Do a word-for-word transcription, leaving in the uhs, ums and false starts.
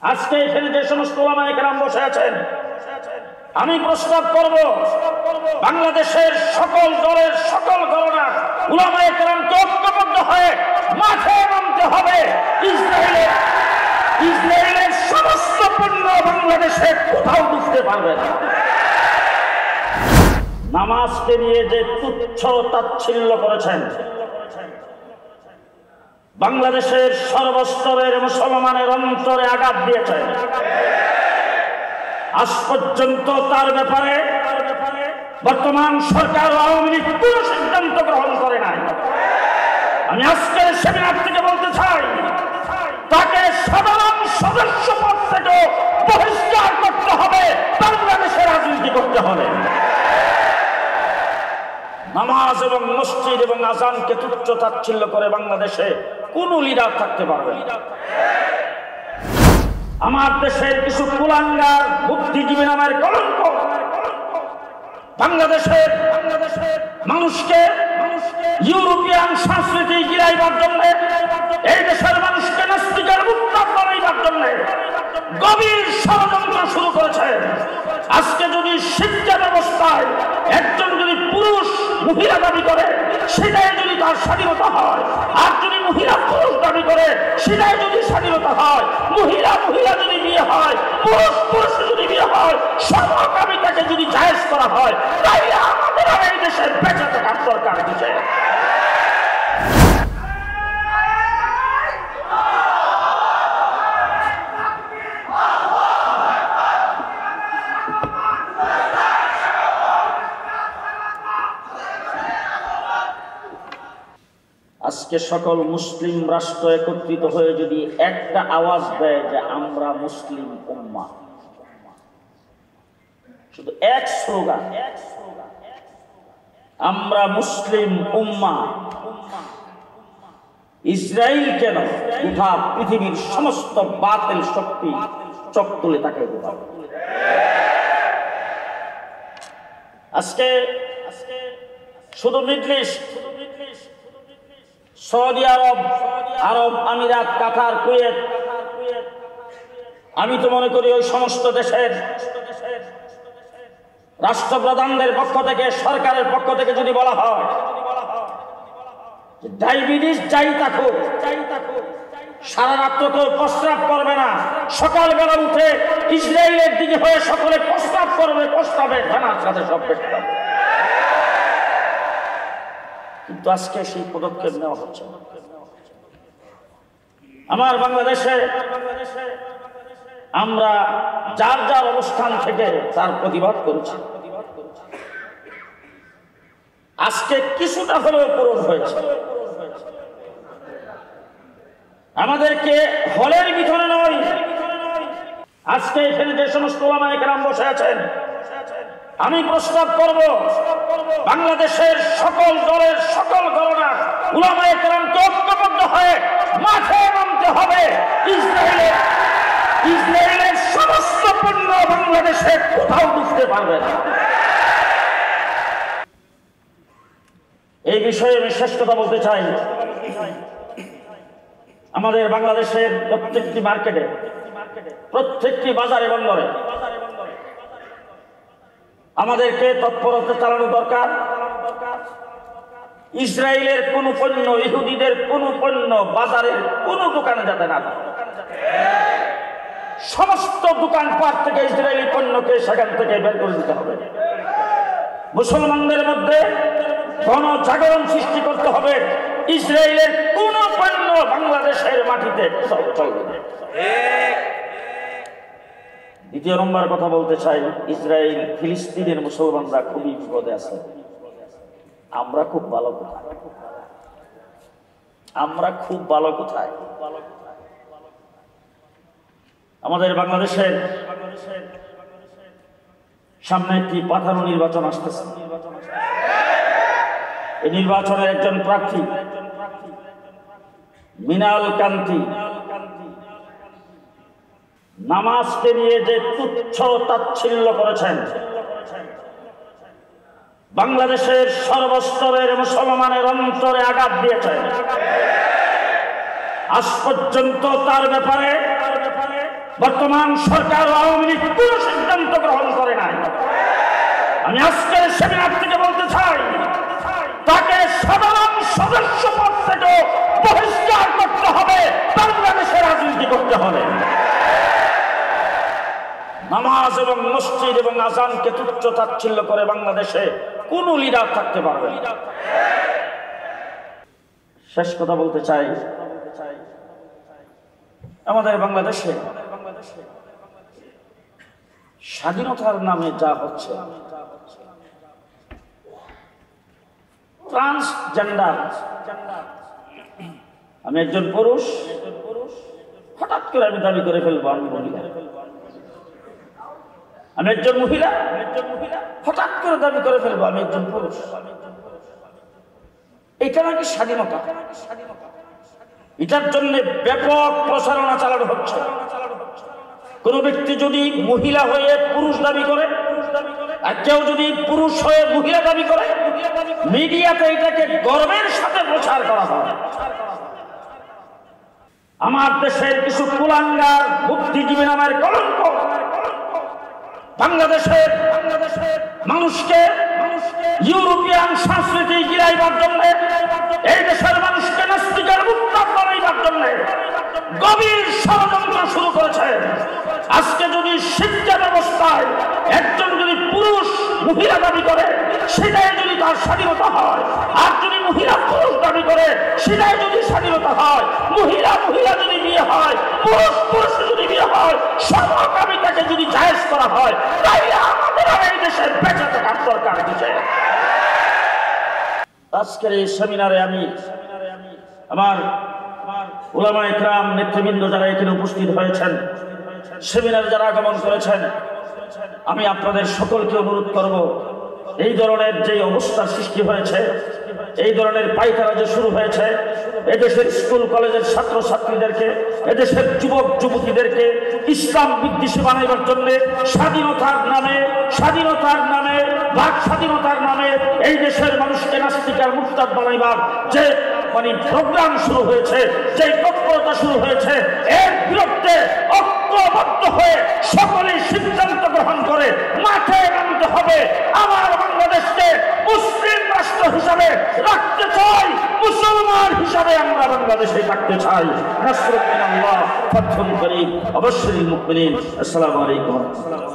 আজকে এখানে যে সমস্ত ওলামায়ে কেরাম বসে আছেন, আমি প্রস্তাব করব বাংলাদেশের সকল দলের সকল গণনা ওলামায়ে কেরামকে ঐক্যবদ্ধ হয়ে মাঠে নামতে হবে। ইসরায়েলের ইসরায়েলের সমস্ত পণ্য বাংলাদেশে কোথাও ঢুকতে পারবে না। নামাজকে নিয়ে যে তুচ্ছ তাচ্ছিল্য করেছেন, বাংলাদেশের সর্বস্তরের মুসলমানের অন্তরে আঘাত দিয়েছেন। আজ পর্যন্ত তার ব্যাপারে বর্তমান সরকার আওয়ামী লীগ কোনো সিদ্ধান্ত গ্রহণ করে নাই। আমি আজকের সেমিনার থেকে বলতে চাই, তাকে সাধারণ সদস্য পদ থেকে বহিষ্কার করতে হবে, বাংলাদেশে রাজনীতি করতে হবে। নামাজ এবং মসজিদ এবং আজানকে তুচ্ছ তাচ্ছিল্য করে বাংলাদেশে কোন লিডার থাকতে পারবে না। আমার দেশের কিছু কুলাঙ্গার বুদ্ধিজীবী নামের কলঙ্ক বাংলাদেশের মানুষকে ইউরোপিয়ান সংস্কৃতি গিরাইবার জন্য, এই দেশের মানুষকে নাস্তিকের মুক্ত বানাইবার জন্য গভীর ষড়যন্ত্র শুরু করেছে। আজকে যদি শিক্ষা ব্যবস্থায় একজন যদি পুরুষ মহিলা দাবি করে সেটাই যদি তার স্বাধীনতা হয়, আর যদি মহিলা পুরুষ দাবি করে সেটাই যদি স্বাধীনতা হয়, মহিলা মহিলা যদি বিয়ে হয়, পুরুষ পুরুষ যদি বিয়ে হয়, সমকামিতাকে যদি জায়েজ করা হয়, তাইলে আমাদের আর এই দেশের বেঁচে থাকার দরকার দিচ্ছে। আজকে সকল মুসলিম রাষ্ট্র একত্রিত হয়ে যদি একটা আওয়াজ দেয় যে আমরা মুসলিম উম্মাহ, শুধু এক স্লোগান, আমরা মুসলিম উম্মাহ, ইসরায়েল কেন গোটা পৃথিবীর সমস্ত বাতিল শক্তি চোখ তুলে তাকে আজকে শুধু মিডল ইস্ট, সৌদি আরব, আরব আমিরাত, কাতার, কুয়েত, আমি তো মনে করি ওই সমস্ত দেশের রাষ্ট্রপ্রধানদের পক্ষ থেকে, সরকারের পক্ষ থেকে যদি বলা হয় ডায়াবেটিস যাই থাকুক, সারা রাত্র কেউ প্রস্রাব করবে না, সকালবেলা উঠে ইসরায়েলের দিকে হয়ে সকলে প্রস্রাব করবে, প্রস্রাবে ধানার সাথে সব পেশাব। কিন্তু আজকে সেই পদক্ষেপ নেওয়া হচ্ছে। আমার বাংলাদেশে আমরা যার যার অবস্থান থেকে তার প্রতিবাদ করছি। আজকে কিছুটা হলেও পূরণ হয়েছে। আমাদেরকে হলের ভিতরে নয়, আজকে এখানে যে সমস্ত ওলামায়ে কেরাম বসে আছেন, আমি প্রস্তাব করব বাংলাদেশের সকল দলের সকল গণনা ওলামায়ে কেরামকে ঐক্যবদ্ধ হয়ে মাঠে নামতে হবে। ইসরায়েলের ইসরায়েলের সমস্ত পণ্য বাংলাদেশে কোথাও ঢুকতে পারবে না। এই বিষয়ে আমি শেষ কথা বলতে চাই। আমাদের বাংলাদেশের প্রত্যেকটি মার্কেটে, প্রত্যেকটি বাজারে বন্দরে আমাদেরকে তৎপরতা চালানো দরকার। ইসরায়েলের কোন পণ্য, ইহুদিদের কোন পণ্য বাজারের কোন দোকানে যাতে না থাকে। সমস্ত দোকানপাট থেকে ইসরায়েলি পণ্যকে সেখান থেকে বের করে দিতে হবে। মুসলমানদের মধ্যে গণজাগরণ সৃষ্টি করতে হবে। ইসরায়েলের কোন পণ্য বাংলাদেশের মাটিতে কোথাও চলবে না। দ্বিতীয় নম্বর কথা বলতে চাই, ইসরায়েল ফিলিস্তিনের মুসলমানরা খুবই বিপদে আছে। আমরা খুব ভালো কোথায়? আমরা খুব ভালো কোথায়? আমাদের বাংলাদেশের সামনে একটি পাঠানো নির্বাচন আসতেছে। এই নির্বাচনের একজন প্রার্থী মিনাল কান্তি নামাজকে নিয়ে যে তুচ্ছ তাচ্ছিল্য করেছেন, বাংলাদেশের সর্বস্তরের মুসলমানের অন্তরে আঘাত দিয়েছেন। আজ পর্যন্ত তার ব্যাপারে বর্তমান সরকার আওয়ামী লীগ কোনো সিদ্ধান্ত গ্রহণ করে নাই। আমি আজকের সেমিনার থেকে বলতে চাই, তাকে সাধারণ সদস্য পদ থেকে বহিষ্কার করতে হবে, বাংলাদেশে রাজনীতি করতে হবে। নামাজ এবং মসজিদ এবং আজানকে তুচ্ছ তাচ্ছিল্য করে বাংলাদেশে কোন লিডার থাকতে পারবে না। শেষ কথা বলতে চাই, আমাদের বাংলাদেশে স্বাধীনতার নামে যা হচ্ছে, ট্রান্সজেন্ডার, আমি একজন পুরুষ, হঠাৎ করে আমি দাবি করে ফেলবো আমি মহিলা। আমি একজন মহিলা, হঠাৎ করে দাবি করে ফেলবো আমি একজন পুরুষ। এটা নাকি স্বাধীনতা? এটার জন্য ব্যাপক প্রচারণা চালানো হচ্ছে। কোন ব্যক্তি যদি মহিলা হয়ে পুরুষ দাবি করে, আর কেউ যদি পুরুষ হয়ে মহিলা দাবি করে, মিডিয়াতে এটাকে গর্বের সাথে প্রচার করা হয়। আমার দেশের কিছু কুলাঙ্গার বুদ্ধিজীবী নামের কলঙ্ক বাংলাদেশের মানুষকে ইউরোপিয়ান সংস্কৃতি গিরাইবার জন্য, এই দেশের মানুষকে নাস্তিকের মুক্তার বানাইবার জন্য গভীর ষড়যন্ত্র শুরু করেছে। আজকে যদি শিক্ষা ব্যবস্থায় একজন যদি পুরুষ মহিলা দাবি করে, সেটাই যদি তার স্বাধীনতা হয়, আর যদি মহিলা পুরুষ দাবি করে, সেটাই যদি স্বাধীনতা হয়, মহিলা মহিলা যদি বিয়ে হয়, পুরুষ পুরুষ যদি বিয়ে হয়, সমকামিতাকে যদি জায়েজ করা হয়, তাইলে আমাদের এই দেশের বেঁচে থাকার দরকার আছে। আজকের এই সেমিনারে আমি আমার উলামা ইকরাম নেতৃবৃন্দ যারা এখানে উপস্থিত হয়েছেন, সেমিনারে যারা আগমন করেছেন, আমি আপনাদের সকলকে অনুরোধ করব, এই ধরনের যে অবস্থার সৃষ্টি হয়েছে, এই ধরনের পাইকারা যে শুরু হয়েছে, এদেশের স্কুল কলেজের ছাত্র ছাত্রীদেরকে, এদেশের যুবক যুবতীদেরকে ইসলাম বিদ্বেষী বানাইবার জন্য স্বাধীনতার নামে স্বাধীনতার নামে বাক স্বাধীনতার নামে এই দেশের মানুষকে নাস্তিকার মুরতাদ বানাইবার যে মানে প্রোগ্রাম শুরু হয়েছে, যে তৎপরতা শুরু হয়েছে, এর বিরুদ্ধে ঐক্যবদ্ধ হয়ে সকলেই সিদ্ধান্ত গ্রহণ করে মাঠে নামতে হবে। আমার বাংলাদেশকে মুসলিম রাষ্ট্র হিসাবে রাখতে চাই, মুসলমান হিসাবে আমরা বাংলাদেশে থাকতে চাই। নাসরুদ্দিন আল্লাহ ফাতহুল করিম, অবশ্যই মুমিনিন। আসসালামু আলাইকুম।